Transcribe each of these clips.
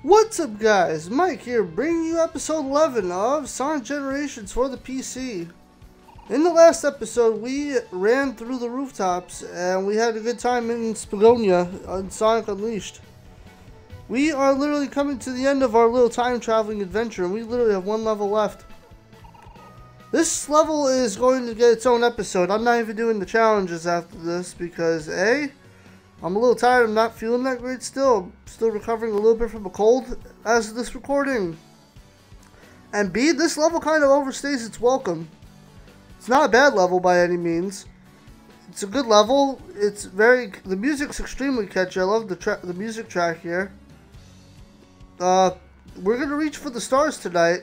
What's up guys, Mike here bringing you episode 11 of Sonic Generations for the PC. In the last episode we ran through the rooftops and we had a good time in Spagonia on Sonic Unleashed. We are literally coming to the end of our little time traveling adventure and we literally have one level left. This level is going to get its own episode. I'm not even doing the challenges after this because A, I'm a little tired. I'm not feeling that great still. Still recovering a little bit from a cold as of this recording. And B, this level kind of overstays its welcome. It's not a bad level by any means. It's a good level. The music's extremely catchy. I love the music track here. We're gonna reach for the stars tonight.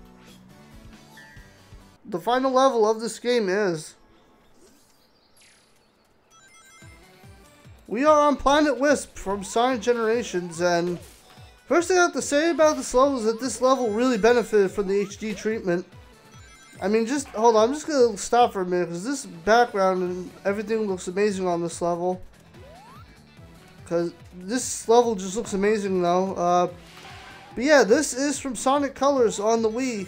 The final level of this game is... we are on Planet Wisp from Sonic Generations, and first thing I have to say about this level is that this level really benefited from the HD treatment. I mean, just hold on, I'm just gonna stop for a minute because this background and everything looks amazing on this level. Because this level just looks amazing though. But yeah, this is from Sonic Colors on the Wii.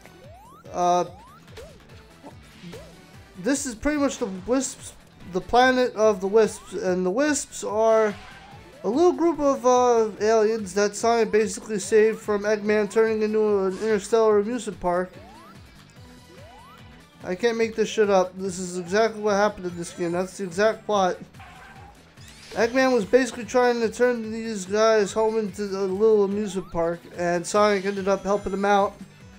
This is pretty much the Wisps. The planet of the Wisps, and the Wisps are a little group of aliens that Sonic basically saved from Eggman turning into an interstellar amusement park. I can't make this shit up. This is exactly what happened in this game. That's the exact plot. Eggman was basically trying to turn these guys home into a little amusement park, and Sonic ended up helping him out.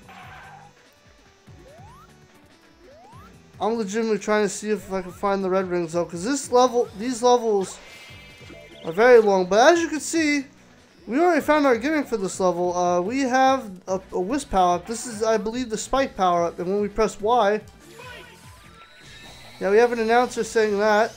I'm legitimately trying to see if I can find the red rings though, because these levels are very long. But as you can see, we already found our gimmick for this level. We have a Wisp power-up. This is, I believe, the Spike power-up. And when we press Y, yeah, we have an announcer saying that.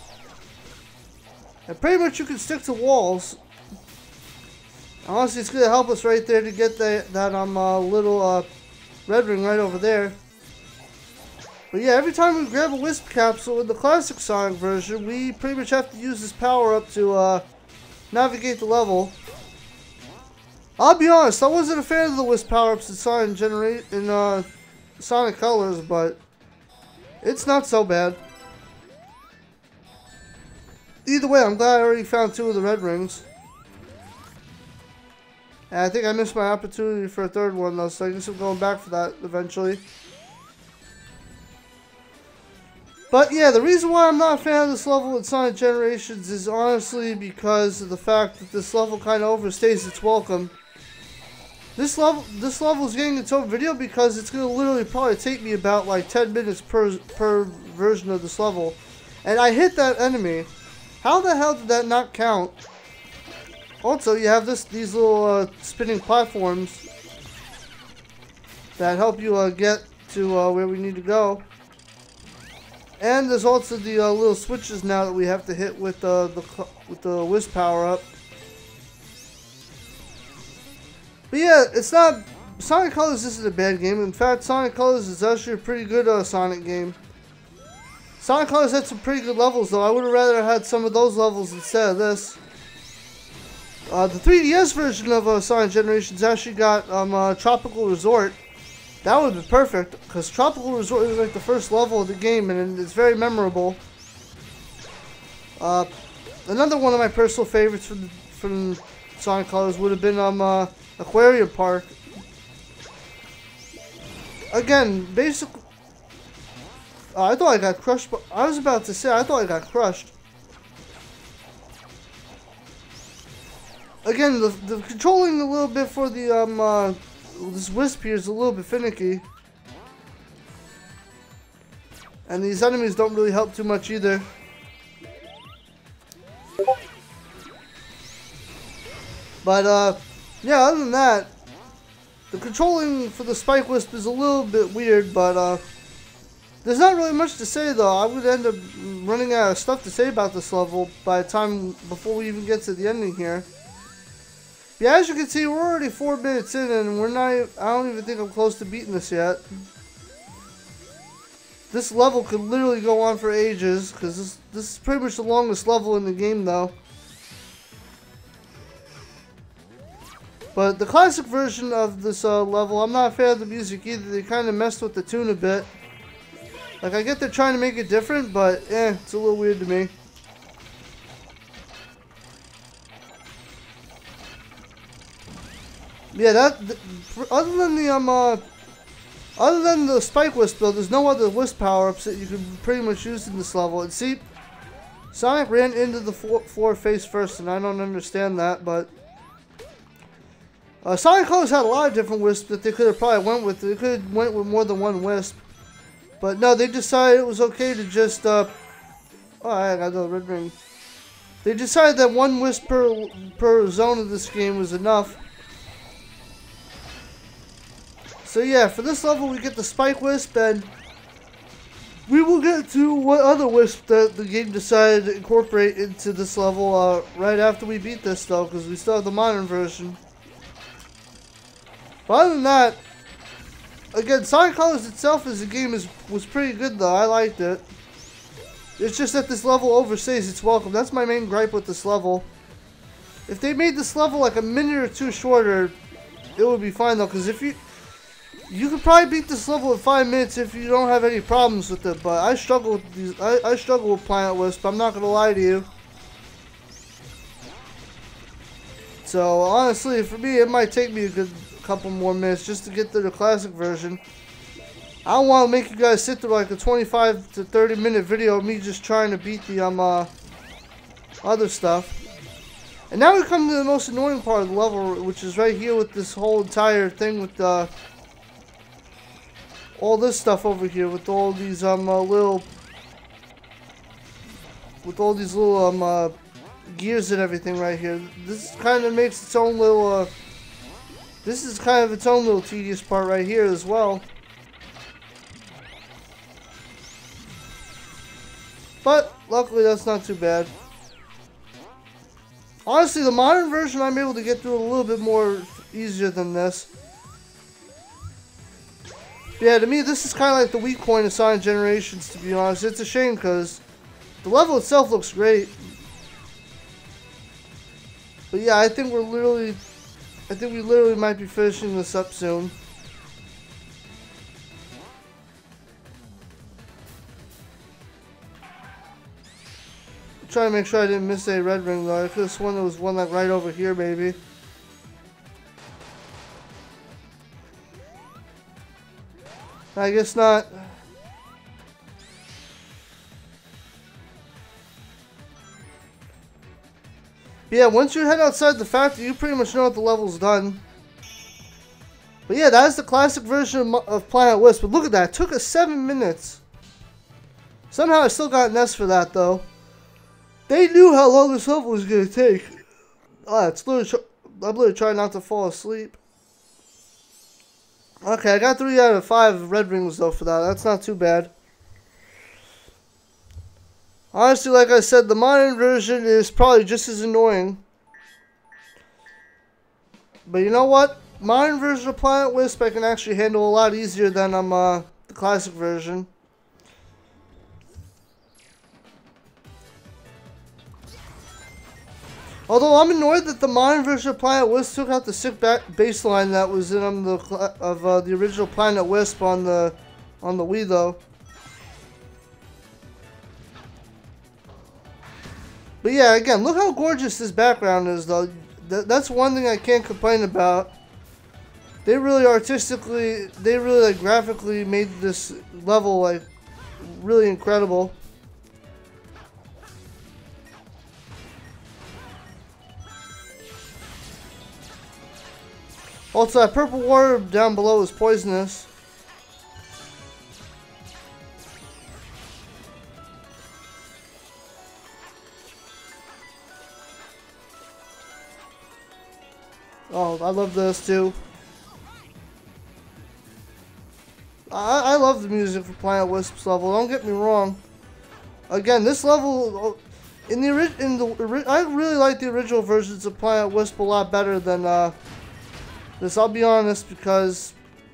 And pretty much you can stick to walls. Honestly, it's going to help us right there to get that little red ring right over there. But yeah, every time we grab a Wisp capsule in the classic Sonic version, we pretty much have to use this power-up to navigate the level. I'll be honest, I wasn't a fan of the Wisp power-ups in Sonic Colors, but it's not so bad. Either way, I'm glad I already found 2 of the red rings. And I think I missed my opportunity for a 3rd one though, so I guess I'm going back for that eventually. But yeah, the reason why I'm not a fan of this level in Sonic Generations is honestly because of the fact that this level kind of overstays its welcome. This level is getting its own video because it's going to literally probably take me about like 10 minutes per version of this level. And I hit that enemy. How the hell did that not count? Also, you have these little spinning platforms that help you get to where we need to go. And there's also the little switches now that we have to hit with the Wisp power up. But yeah, it's not, Sonic Colors isn't a bad game. In fact, Sonic Colors is actually a pretty good Sonic game. Sonic Colors had some pretty good levels though. I would have rather had some of those levels instead of this. The 3DS version of Sonic Generations actually got Tropical Resort. That would be perfect, because Tropical Resort is like the first level of the game, and it's very memorable. Another one of my personal favorites from Sonic Colors would have been Aquarium Park. Again, basically, I thought I got crushed. But I was about to say I thought I got crushed. Again, the controlling a little bit for the this Wisp here is a little bit finicky. And these enemies don't really help too much either. But, yeah, other than that, the controlling for the Spike Wisp is a little bit weird, but, there's not really much to say, though. I would end up running out of stuff to say about this level by the time before we even get to the ending here. Yeah, as you can see, we're already 4 minutes in, and I don't even think I'm close to beating this yet. This level could literally go on for ages, because this is pretty much the longest level in the game, though. But the classic version of this level, I'm not a fan of the music either. They kind of messed with the tune a bit. Like, I get they're trying to make it different, but it's a little weird to me. Yeah, other than the Spike Wisp though, there's no other Wisp power-ups that you can pretty much use in this level. And see, Sonic ran into the floor face first, and I don't understand that, but Sonic Colors had a lot of different Wisps that they could have probably went with. They could have went with more than one Wisp. But no, they decided it was okay to just, oh, I got another red ring. They decided that one Wisp per zone of this game was enough. So yeah, for this level we get the Spike Wisp, and we will get to what other Wisp that the game decided to incorporate into this level right after we beat this though, because we still have the modern version. But other than that, again, Sonic Colors itself as a game was pretty good though. I liked it. It's just that this level overstays its welcome. That's my main gripe with this level. If they made this level like a minute or two shorter, it would be fine though, because if you could probably beat this level in 5 minutes if you don't have any problems with it, but I struggle with these. I struggle with Planet Wisp. I'm not gonna lie to you. So honestly, for me, it might take me a good couple more minutes just to get to the classic version. I don't want to make you guys sit through like a 25 to 30 minute video of me just trying to beat the other stuff. And now we come to the most annoying part of the level, which is right here with this whole entire thing with all this stuff over here with all these little gears and everything right here. This kind of makes its own little this is kind of its own little tedious part right here as well. But luckily that's not too bad. Honestly, the modern version I'm able to get through a little bit more easier than this. Yeah, to me, this is kind of like the weak point of Sonic Generations, to be honest. It's a shame, because the level itself looks great. But yeah, I think we literally might be finishing this up soon. I'm trying to make sure I didn't miss a red ring, though. I could have sworn there was one like right over here, maybe. I guess not. Yeah, once you head outside the factory, you pretty much know what the level's done. But yeah, that is the classic version of Planet Wisp. But look at that, it took us 7 minutes. Somehow I still got an S for that, though. They knew how long this level was going to take. I'm literally trying not to fall asleep. Okay, I got 3 out of 5 red rings though for that. That's not too bad. Honestly, like I said, the modern version is probably just as annoying. But you know what? Modern version of Planet Wisp I can actually handle a lot easier than the classic version. Although I'm annoyed that the modern version of Planet Wisp took out the sick baseline that was in the original Planet Wisp on the Wii though. But yeah, again, look how gorgeous this background is though. That's one thing I can't complain about. They really like graphically made this level like really incredible. Also, that purple water down below is poisonous. Oh, I love this too. I love the music for Planet Wisp's level. Don't get me wrong. Again, this level I really like the original versions of Planet Wisp a lot better than this. I'll be honest, because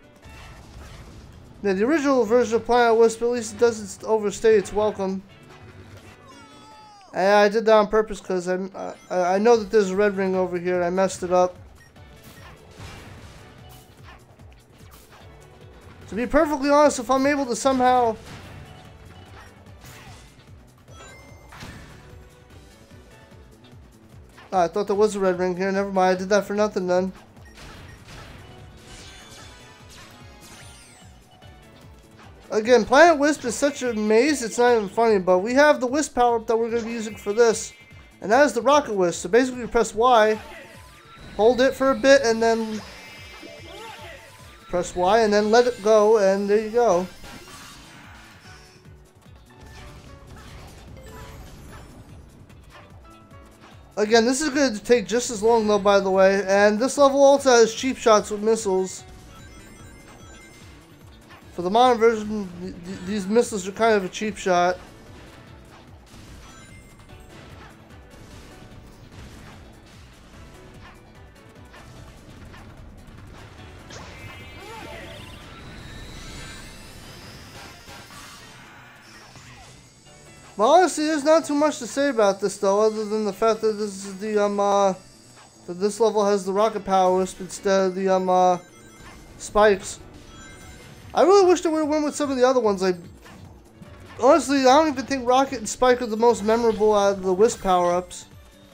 yeah, the original version of Planet Wisp, at least it doesn't overstay its welcome. And I did that on purpose because I know that there's a red ring over here and I messed it up. To be perfectly honest, if I'm able to somehow... Oh, I thought there was a red ring here. Never mind, I did that for nothing then. Again, Planet Wisp is such a maze, it's not even funny, but we have the Wisp power-up that we're going to be using for this. And that is the Rocket Wisp. So basically you press Y, hold it for a bit, and then press Y, and then let it go, and there you go. Again, this is going to take just as long though, by the way, and this level also has cheap shots with missiles. For the modern version, these missiles are kind of a cheap shot. But honestly, there's not too much to say about this though, other than the fact that this is the that this level has the rocket power wisp instead of the spikes. I really wish they would have went with some of the other ones. Like, honestly, I don't even think Rocket and Spike are the most memorable out of the Wisp power-ups.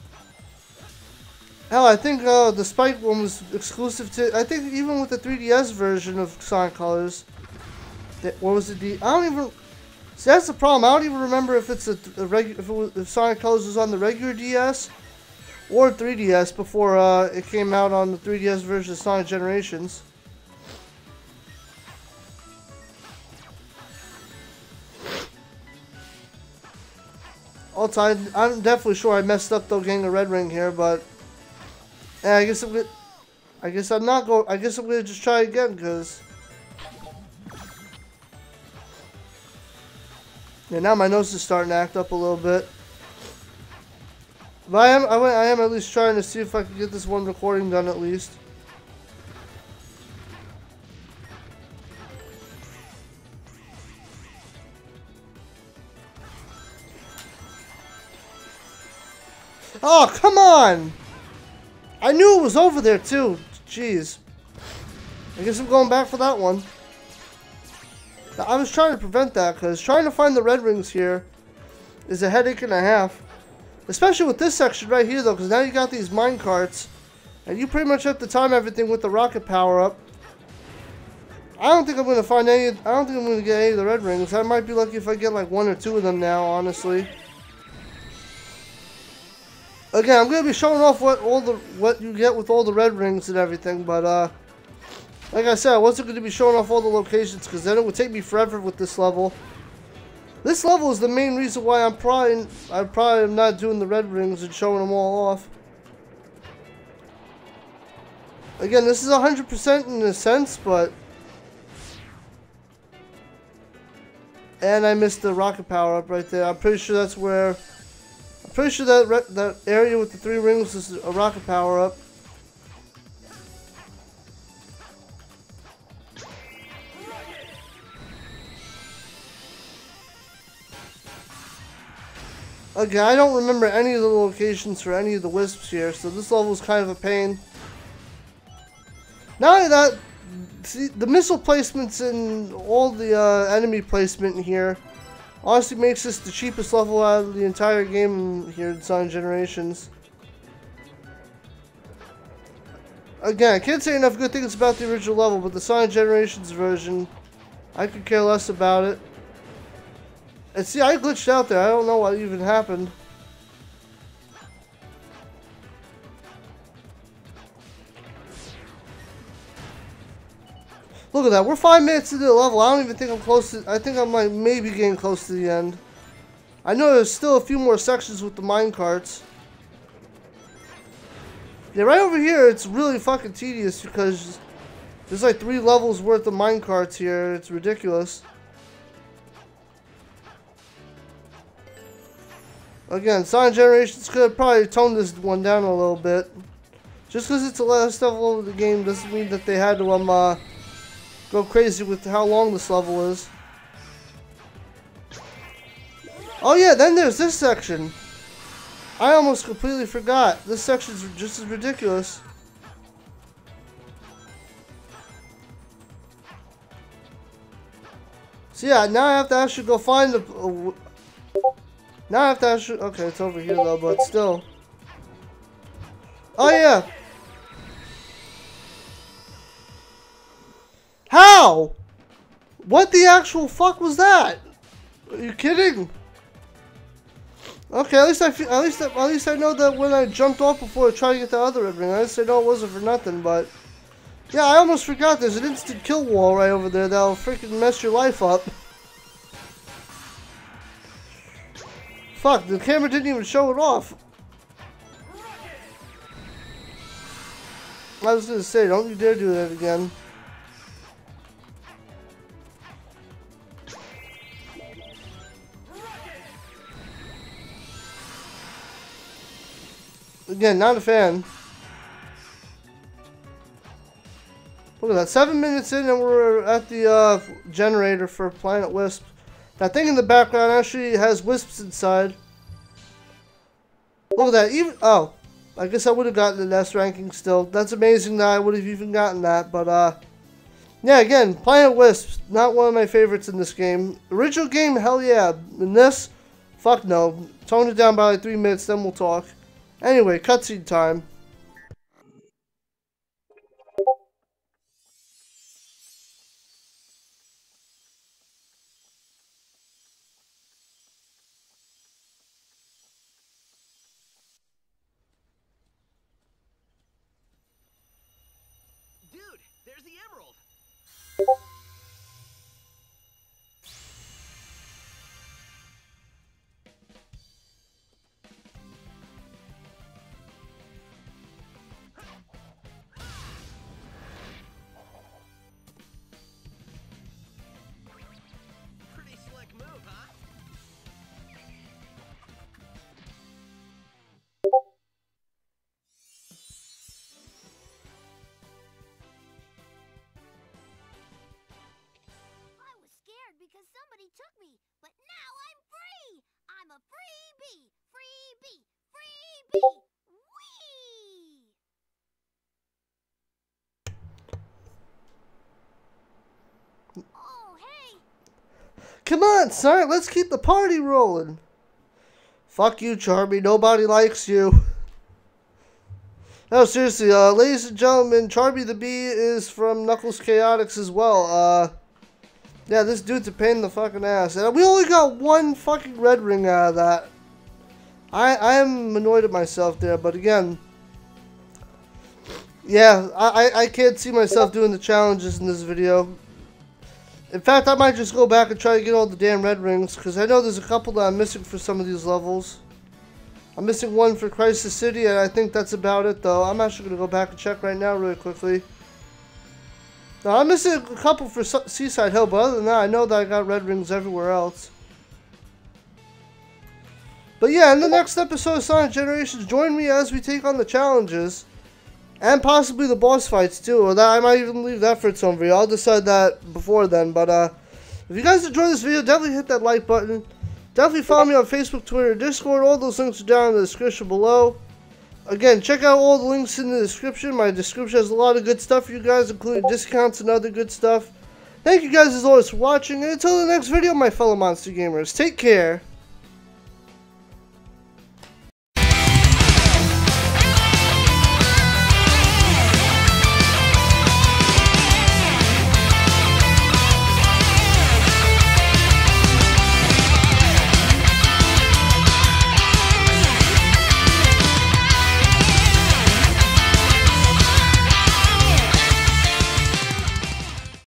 Hell, I think the Spike one was exclusive to... I think even with the 3DS version of Sonic Colors... What was it? I don't even... See, that's the problem. I don't even remember if it's if Sonic Colors was on the regular DS or 3DS before it came out on the 3DS version of Sonic Generations. Also, I'm definitely sure I messed up though getting a red ring here, but yeah, I guess I'm gonna just try again because yeah, now my nose is starting to act up a little bit. But I am at least trying to see if I can get this one recording done at least. Oh, come on! I knew it was over there, too. Jeez. I guess I'm going back for that one. I was trying to prevent that, because trying to find the red rings here is a headache and a half. Especially with this section right here, though, because now you got these mine carts, and you pretty much have to time everything with the rocket power-up. I don't think I'm going to find any... I don't think I'm going to get any of the red rings. I might be lucky if I get, like, 1 or 2 of them now, honestly. Again, I'm gonna be showing off what you get with all the red rings and everything, but like I said, I wasn't gonna be showing off all the locations because then it would take me forever with this level. This level is the main reason why I probably am not doing the red rings and showing them all off. Again, this is 100% in a sense, but and I missed the rocket power up right there. I'm pretty sure that's where. I'm pretty sure that area with the 3 rings is a rocket power up. Again, I don't remember any of the locations for any of the wisps here, so this level is kind of a pain. Not only that, see, the missile placements and all the enemy placement here honestly makes this the cheapest level out of the entire game here in Sonic Generations. Again, I can't say enough good things about the original level, but the Sonic Generations version, I could care less about it. And see, I glitched out there. I don't know what even happened. Look at that. We're 5 minutes into the level. I don't even think I'm close to... I think I'm like maybe getting close to the end. I know there's still a few more sections with the mine carts. Yeah, right over here, it's really fucking tedious because there's like 3 levels worth of mine carts here. It's ridiculous. Again, Sonic Generations could have probably toned this one down a little bit. Just because it's the last level of the game doesn't mean that they had to go crazy with how long this level is. Oh yeah, then there's this section. I almost completely forgot. This section's just as ridiculous. So yeah, now I have to actually go find the... now I have to actually... Okay, it's over here though, but still. Oh yeah! How? What the actual fuck was that? Are you kidding? Okay, at least I know that when I jumped off before to try to get the other red ring, at least I know it wasn't for nothing, but... Yeah, I almost forgot there's an instant kill wall right over there that'll freaking mess your life up. Fuck, the camera didn't even show it off. I was gonna say, don't you dare do that again. Again, not a fan. Look at that, 7 minutes in and we're at the generator for Planet Wisp. That thing in the background actually has wisps inside. Look at that, even, oh, I guess I would have gotten the S ranking still. That's amazing that I would have even gotten that, but yeah, again, Planet Wisp, not one of my favorites in this game. Original game, hell yeah. In this, fuck no. Tone it down by like 3 minutes, then we'll talk. Anyway, cutscene time. Dude, there's the emerald. Pretty slick move, huh? I was scared because somebody took me, but now I'm free! I'm a free bee! Free bee! Free bee! Whee! Oh, hey! Come on, son, let's keep the party rolling. Fuck you, Charmy, nobody likes you. No, seriously, ladies and gentlemen, Charmy the Bee is from Knuckles Chaotix as well. Yeah, this dude's a pain in the fucking ass. And we only got one fucking red ring out of that. I am annoyed at myself there, but again, yeah, I can't see myself doing the challenges in this video. In fact, I might just go back and try to get all the damn red rings, because I know there's a couple that I'm missing for some of these levels. I'm missing one for Crisis City, and I think that's about it, though. I'm actually going to go back and check right now really quickly. Now, I'm missing a couple for Seaside Hill, but other than that, I know that I got red rings everywhere else. But yeah, in the next episode of Sonic Generations, join me as we take on the challenges. And possibly the boss fights, too. Or that I might even leave that for its own video. I'll decide that before then. But if you guys enjoyed this video, definitely hit that like button. Definitely follow me on Facebook, Twitter, Discord. All those links are down in the description below. Again, check out all the links in the description. My description has a lot of good stuff for you guys, including discounts and other good stuff. Thank you guys as always for watching. And until the next video, my fellow Monster Gamers, take care.